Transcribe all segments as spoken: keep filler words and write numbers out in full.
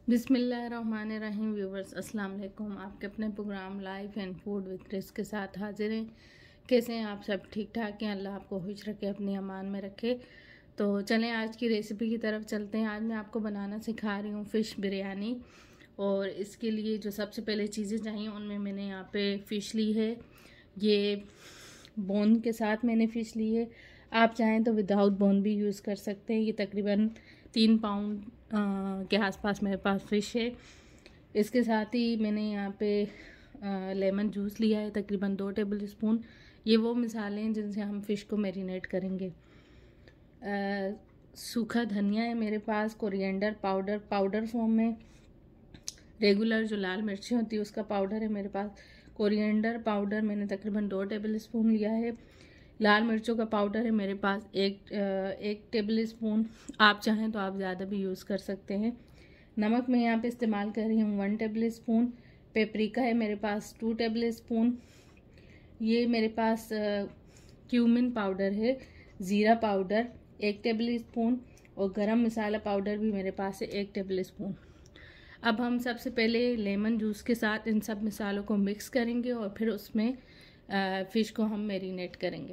बिस्मिल्लाहिर्रहमानिर्रहीम। व्यूवर्स अस्सलाम वालेकुम। आपके अपने program life and food with Chris के साथ हाजिर हैं। कैसे हैं आप सब? ठीक ठाक हैं? अल्लाह आपको खुश रखे, अपनी अमान में रखे। तो चलें आज की रेसिपी की तरफ चलते हैं। आज मैं आपको बनाना सिखा रही हूँ फ़िश बिरयानी। और इसके लिए जो सबसे पहले चीज़ें चाहिए उनमें मैंने यहाँ पे फ़िश ली है। ये बोन के साथ मैंने फ़िश ली है। आप चाहें तो विदाउट बोन भी यूज़ कर सकते हैं। ये तकरीबन तीन पाउंड के आसपास मेरे पास फ़िश है। इसके साथ ही मैंने यहाँ पे लेमन जूस लिया है, तकरीबन दो टेबल स्पून। ये वो मिसाले हैं जिनसे हम फ़िश को मैरिनेट करेंगे। आ, सूखा धनिया है मेरे पास, कोरिएंडर पाउडर पाउडर फॉर्म में, रेगुलर जो लाल मिर्ची होती है उसका पाउडर है मेरे पास। कोरिएंडर पाउडर मैंने तकरीबन दो टेबल स्पून लिया है। लाल मिर्चों का पाउडर है मेरे पास एक एक टेबल स्पून। आप चाहें तो आप ज़्यादा भी यूज़ कर सकते हैं। नमक मैं यहाँ पे इस्तेमाल कर रही हूँ वन टेबल स्पून। पेपरिका है मेरे पास टू टेबल स्पून। ये मेरे पास क्यूमिन पाउडर है, ज़ीरा पाउडर एक टेबल स्पून, और गरम मसाला पाउडर भी मेरे पास है एक टेबल स्पून। अब हम सबसे पहले लेमन जूस के साथ इन सब मसालों को मिक्स करेंगे और फिर उसमें फ़िश को हम मैरिनेट करेंगे।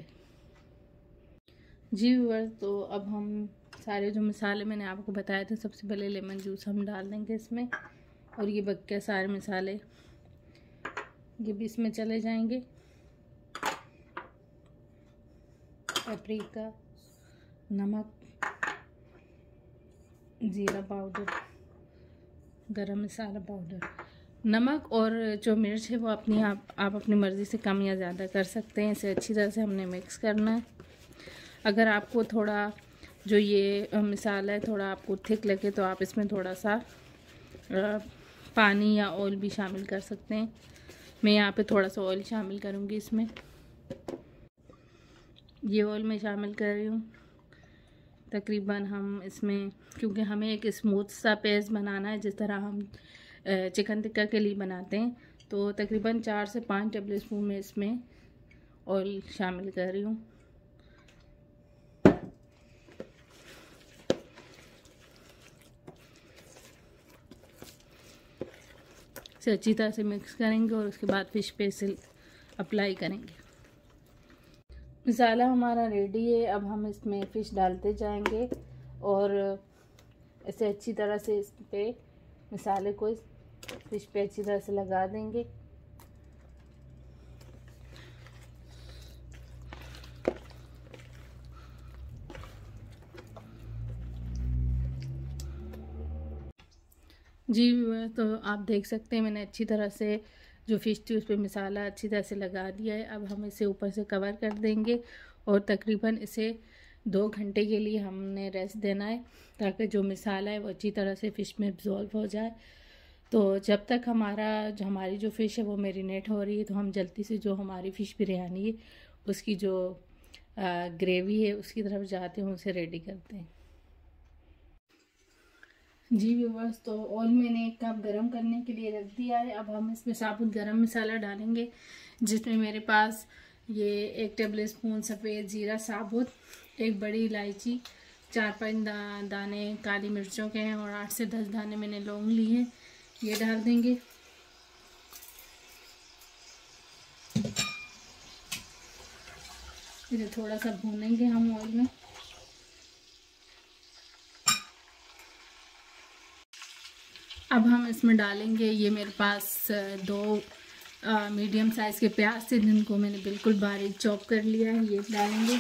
जी व्यूअर्स, तो अब हम सारे जो मसाले मैंने आपको बताए थे, सबसे पहले लेमन जूस हम डाल देंगे इसमें, और ये बक्के सारे मसाले ये भी इसमें चले जाएंगे। पेपरिका, नमक, ज़ीरा पाउडर, गरम मसाला पाउडर। नमक और जो मिर्च है वो अपनी आप आप अपनी मर्ज़ी से कम या ज़्यादा कर सकते हैं। इसे अच्छी तरह से हमने मिक्स करना है। अगर आपको थोड़ा जो ये मसाला है थोड़ा आपको थिक लगे तो आप इसमें थोड़ा सा पानी या ऑयल भी शामिल कर सकते हैं। मैं यहाँ पे थोड़ा सा ऑयल शामिल करूँगी इसमें। ये ऑयल मैं शामिल कर रही हूँ। तकरीबन हम इसमें, क्योंकि हमें एक स्मूथ सा पेस्ट बनाना है जिस तरह हम चिकन टिक्का के लिए बनाते हैं, तो तकरीबन चार से पाँच टेबल स्पून में इसमें ऑयल शामिल कर रही हूँ। इसे अच्छी तरह से मिक्स करेंगे और उसके बाद फ़िश पे इसे अप्लाई करेंगे। मसाला हमारा रेडी है। अब हम इसमें फ़िश डालते जाएंगे और इसे अच्छी तरह से इस पे मसाले को फ़िश पे अच्छी तरह से लगा देंगे। जी तो आप देख सकते हैं मैंने अच्छी तरह से जो फ़िश थी उस पर मसाला अच्छी तरह से लगा दिया है। अब हम इसे ऊपर से कवर कर देंगे और तकरीबन इसे दो घंटे के लिए हमने रेस्ट देना है, ताकि जो मसाला है वो अच्छी तरह से फ़िश में एब्जॉल्व हो जाए। तो जब तक हमारा जो हमारी जो फ़िश है वो मैरिनेट हो रही है, तो हम जल्दी से जो हमारी फ़िश बिरयानी है उसकी जो ग्रेवी है उसकी तरफ जाते हैं, उसे रेडी करते हैं। जी व्यूअर्स, तो ऑयल मैंने एक कप गरम करने के लिए रख दिया है। अब हम इसमें साबुत गरम मसाला डालेंगे, जिसमें मेरे पास ये एक टेबल स्पून सफ़ेद ज़ीरा साबुत, एक बड़ी इलायची, चार पाँच दा, दाने काली मिर्चों के हैं और आठ से दस दाने मैंने लौंग ली हैं, ये डाल देंगे। इसे थोड़ा सा भूनेंगे हम ऑयल में। अब हम इसमें डालेंगे, ये मेरे पास दो आ, मीडियम साइज़ के प्याज थे जिनको मैंने बिल्कुल बारीक चॉप कर लिया है, ये डालेंगे।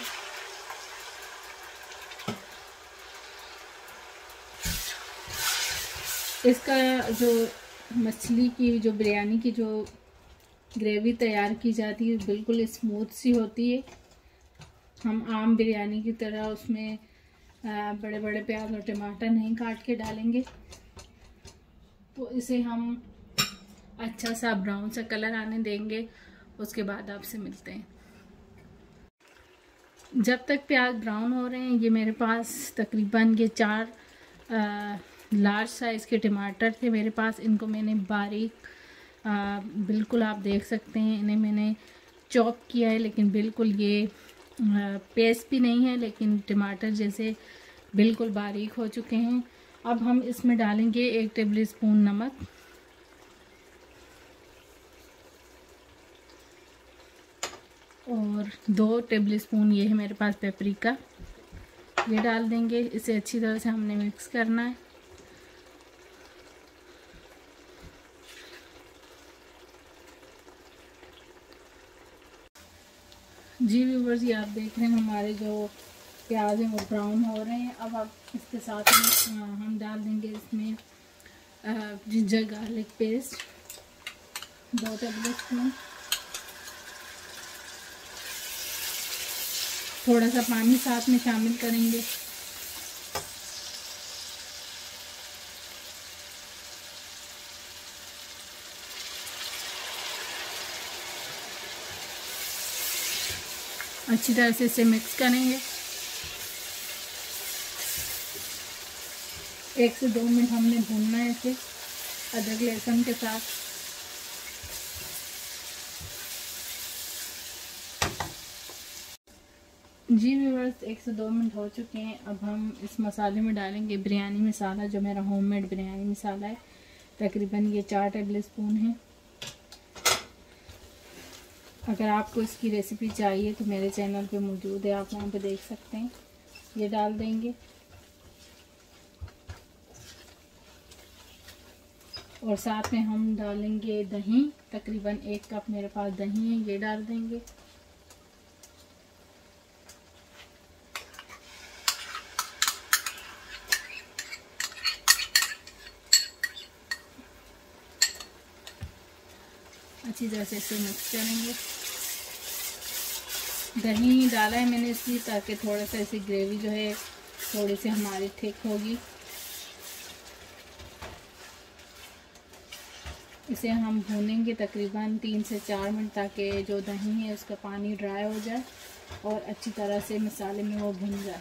इसका जो मछली की जो बिरयानी की जो ग्रेवी तैयार की जाती है बिल्कुल स्मूथ सी होती है। हम आम बिरयानी की तरह उसमें बड़े बड़े प्याज और टमाटर नहीं काट के डालेंगे। तो इसे हम अच्छा सा ब्राउन सा कलर आने देंगे, उसके बाद आपसे मिलते हैं। जब तक प्याज ब्राउन हो रहे हैं, ये मेरे पास तकरीबन ये चार आ, लार्ज साइज़ के टमाटर थे मेरे पास। इनको मैंने बारीक आ, बिल्कुल आप देख सकते हैं इन्हें मैंने चॉप किया है, लेकिन बिल्कुल ये पेस्ट भी नहीं है, लेकिन टमाटर जैसे बिल्कुल बारीक हो चुके हैं। अब हम इसमें डालेंगे एक टेबल स्पून नमक, और दो टेबल स्पून ये है मेरे पास पेपरिका, ये डाल देंगे। इसे अच्छी तरह से हमने मिक्स करना है। जी व्यूअर्स, ये आप देख रहे हैं हमारे जो प्याज हैं वो ब्राउन हो रहे हैं। अब आप इसके साथ में हम डाल देंगे इसमें जिंजर गार्लिक पेस्ट दो टेबल स्पून, थोड़ा सा पानी साथ में शामिल करेंगे। अच्छी तरह से इसे मिक्स करेंगे। एक से दो मिनट हमने भूनना है इसे अदरक लहसुन के साथ। जी व्यूअर्स, एक से दो मिनट हो चुके हैं। अब हम इस मसाले में डालेंगे बिरयानी मसाला, जो मेरा होममेड बिरयानी मसाला है। तकरीबन ये चार टेबल स्पून है। अगर आपको इसकी रेसिपी चाहिए तो मेरे चैनल पे मौजूद है, आप वहाँ पे देख सकते हैं। ये डाल देंगे और साथ में हम डालेंगे दही, तकरीबन एक कप मेरे पास दही है, ये डाल देंगे। अच्छी तरह से इसे मिक्स करेंगे। दही डाला है मैंने इसलिए ताकि थोड़ा सा ऐसी ग्रेवी जो है थोड़ी सी हमारी थिक होगी। इसे हम भूनेंगे तकरीबन तीन से चार मिनट, ताकि जो दही है उसका पानी ड्राई हो जाए और अच्छी तरह से मसाले में वो भुन जाए।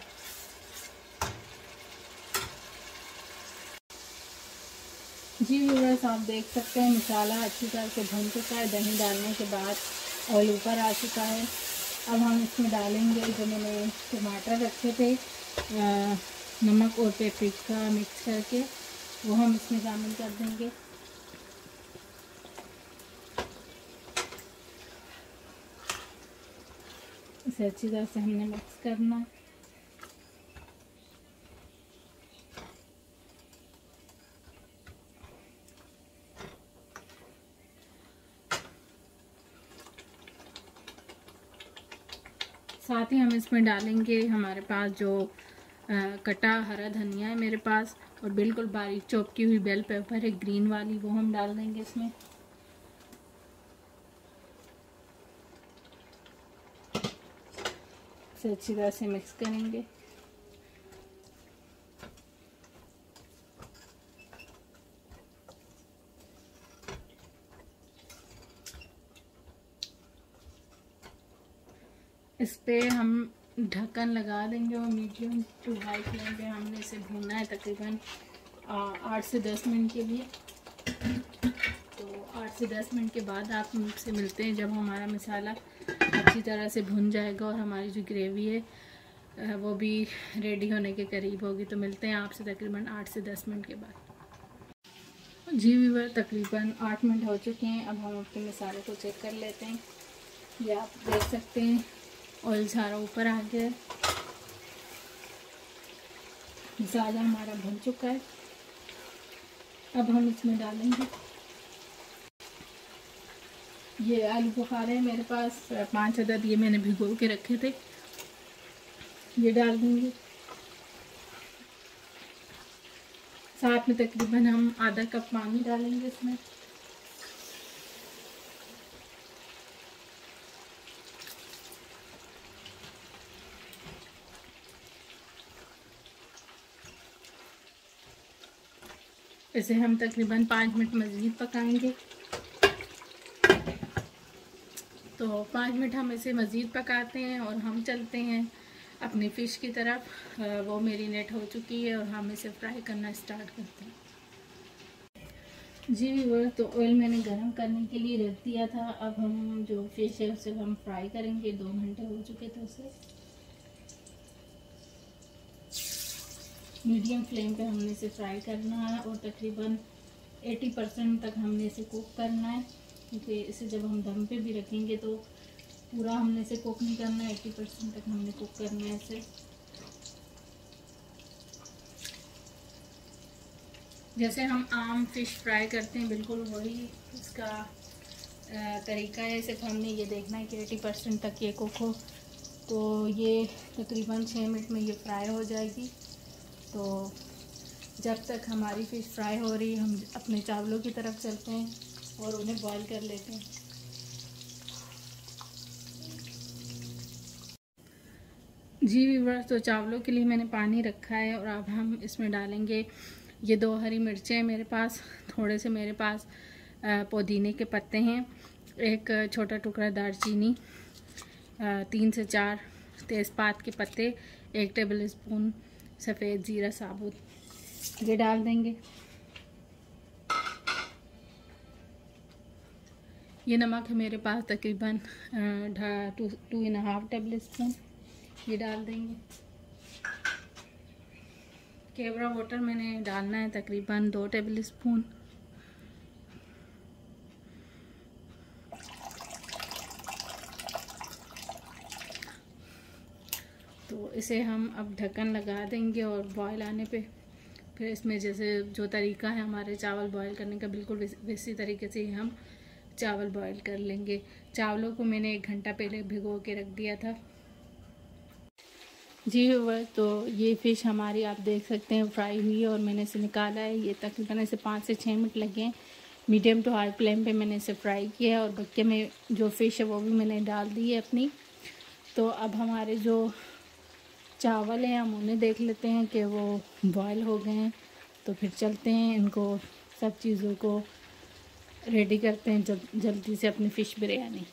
जी व्यूअर्स, आप देख सकते हैं मसाला अच्छी तरह से भुन चुका है। दही डालने के बाद ऑयल ऊपर आ चुका है। अब हम इसमें डालेंगे जो मैंने टमाटर रखे थे, आ, नमक और पेपरिका मिक्स करके, वो हम इसमें शामिल कर देंगे। इसे अच्छी तरह से हमने मिक्स करना है। साथ ही हम इसमें डालेंगे हमारे पास जो आ, कटा हरा धनिया है मेरे पास, और बिल्कुल बारीक चॉप की हुई बेल पेपर है ग्रीन वाली, वो हम डाल देंगे इसमें। इसे अच्छी तरह से मिक्स करेंगे। इस पे हम ढक्कन लगा देंगे और मीडियम टू हाई फ्लेम पे हमने इसे भूनना है तकरीबन आठ से दस मिनट के लिए। तो आठ से दस मिनट के बाद आप मुझसे मिलते हैं जब हमारा मसाला अच्छी तरह से भुन जाएगा और हमारी जो ग्रेवी है वो भी रेडी होने के करीब होगी। तो मिलते हैं आपसे तकरीबन आठ से दस मिनट के बाद। जी व्यूअर, तकरीबन आठ मिनट हो चुके हैं। अब हम अपने मसाले को चेक कर लेते हैं। ये आप देख सकते हैं ऑयल सारा ऊपर आ गया, मसाला हमारा भुन चुका है। अब हम इसमें डालेंगे ये आलू बुखारे हैं मेरे पास पांच अदद, ये मैंने भिगो के रखे थे, ये डाल देंगे। साथ में तकरीबन हम आधा कप पानी डालेंगे इसमें। इसे हम तकरीबन पाँच मिनट मज़ीद पकाएंगे। तो पाँच मिनट हम इसे मज़ीद पकाते हैं और हम चलते हैं अपनी फ़िश की तरफ। वो मेरीनेट हो चुकी है और हम इसे फ्राई करना स्टार्ट करते हैं। जी व्यूअर, तो ऑयल मैंने गरम करने के लिए रख दिया था। अब हम जो फ़िश है उसे हम फ्राई करेंगे। दो घंटे हो चुके थे उसे। मीडियम फ्लेम पे हमने इसे फ्राई करना है और तकरीबन अस्सी परसेंट तक हमने इसे कुक करना है, क्योंकि इसे जब हम दम पे भी रखेंगे तो पूरा हमने इसे कुक नहीं करना है, अस्सी परसेंट तक हमने कुक करना है इसे। जैसे हम आम फिश फ्राई करते हैं बिल्कुल वही इसका तरीका है। सिर्फ हमने ये देखना है कि अस्सी परसेंट तक ये कुक हो, तो ये तकरीबन छः मिनट में ये फ्राई हो जाएगी। तो जब तक हमारी फ़िश फ्राई हो रही है हम अपने चावलों की तरफ चलते हैं और उन्हें बॉईल कर लेते हैं। जी व्यूअर्स, तो चावलों के लिए मैंने पानी रखा है और अब हम इसमें डालेंगे ये दो हरी मिर्चें मेरे पास, थोड़े से मेरे पास पुदीने के पत्ते हैं, एक छोटा टुकड़ा दालचीनी, तीन से चार तेज़पात के पत्ते, एक टेबल स्पून सफ़ेद ज़ीरा साबुत, ये डाल देंगे। ये नमक है मेरे पास तकरीबन two two and half tablespoon, ये डाल देंगे। केवड़ा वाटर मैंने डालना है तकरीबन दो टेबल स्पून। तो इसे हम अब ढक्कन लगा देंगे और बॉयल आने पे फिर इसमें जैसे जो तरीका है हमारे चावल बॉयल करने का बिल्कुल वैसी तरीके से ही हम चावल बॉयल कर लेंगे। चावलों को मैंने एक घंटा पहले भिगो के रख दिया था। जी व्यूअर, तो ये फ़िश हमारी आप देख सकते हैं फ्राई हुई है और मैंने इसे निकाला है। ये तकरीबन इसे पाँच से छः मिनट लगे हैं, मीडियम टू हाई फ्लेम पे मैंने इसे फ्राई किया है और बक्के में जो फ़िश है वो भी मैंने डाल दी है अपनी। तो अब हमारे जो चावल हैं हम उन्हें देख लेते हैं कि वो बॉयल हो गए हैं, तो फिर चलते हैं इनको सब चीज़ों को रेडी करते हैं जब जल्दी से अपनी फ़िश बिरयानी।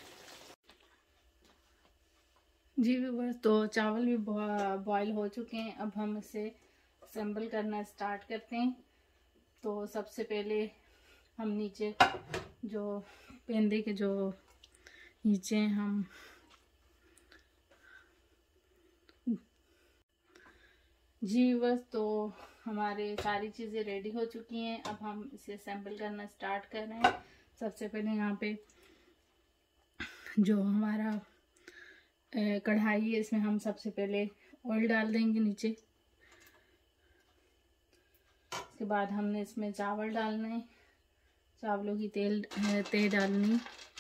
जी व्यूअर्स, तो चावल भी बॉयल हो चुके हैं, अब हम इसे असेंबल करना स्टार्ट करते हैं। तो सबसे पहले हम नीचे जो पेंदे के जो नीचे हम जी व्यूअर्स, तो हमारे सारी चीज़ें रेडी हो चुकी हैं, अब हम इसे असेंबल करना स्टार्ट कर रहे हैं। सबसे पहले यहाँ पे जो हमारा कढ़ाई है इसमें हम सबसे पहले ऑयल डाल देंगे नीचे। इसके बाद हमने इसमें चावल डालना है, चावलों की तेल तेल डालनी।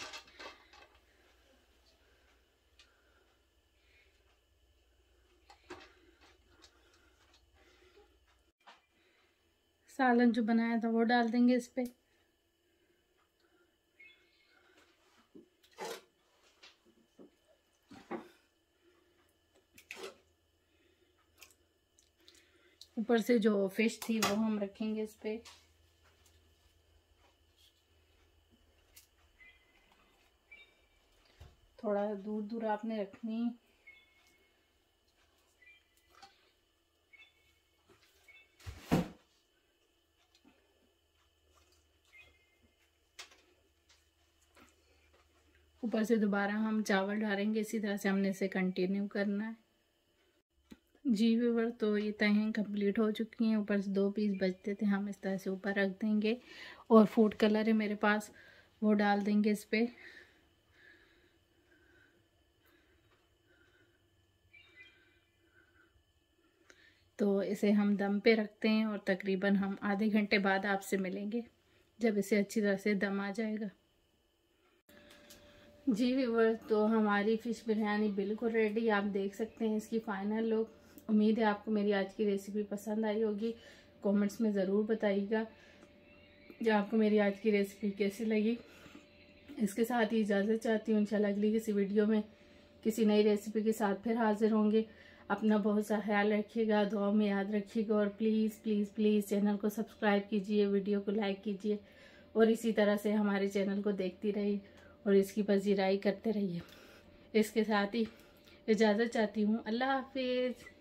सालन जो बनाया था वो डाल देंगे इस पे। ऊपर से जो फिश थी वो हम रखेंगे इस पे। थोड़ा दूर दूर आपने रखनी। ऊपर से दोबारा हम चावल डालेंगे, इसी तरह से हमने इसे कंटिन्यू करना है। जी व्यूअर, तो ये तहें कंप्लीट हो चुकी हैं। ऊपर से दो पीस बचते थे, हम इस तरह से ऊपर रख देंगे और फूड कलर है मेरे पास वो डाल देंगे इस पे। तो इसे हम दम पे रखते हैं और तकरीबन हम आधे घंटे बाद आपसे मिलेंगे जब इसे अच्छी तरह से दम आ जाएगा। जी व्यूअर, तो हमारी फ़िश बिरयानी बिल्कुल रेडी, आप देख सकते हैं इसकी फ़ाइनल लुक। उम्मीद है आपको मेरी आज की रेसिपी पसंद आई होगी। कमेंट्स में ज़रूर बताइएगा जो आपको मेरी आज की रेसिपी कैसी लगी। इसके साथ ही इजाज़त चाहती हूँ। इंशाल्लाह अगली किसी वीडियो में किसी नई रेसिपी के साथ फिर हाजिर होंगे। अपना बहुत सा ख्याल रखिएगा, दुआ में याद रखिएगा और प्लीज़ प्लीज़ प्लीज़ चैनल को सब्सक्राइब कीजिए, वीडियो को लाइक कीजिए और इसी तरह से हमारे चैनल को देखती रहिए और इसकी पजीराई करते रहिए। इसके साथ ही इजाज़त चाहती हूँ। अल्लाह हाफिज़।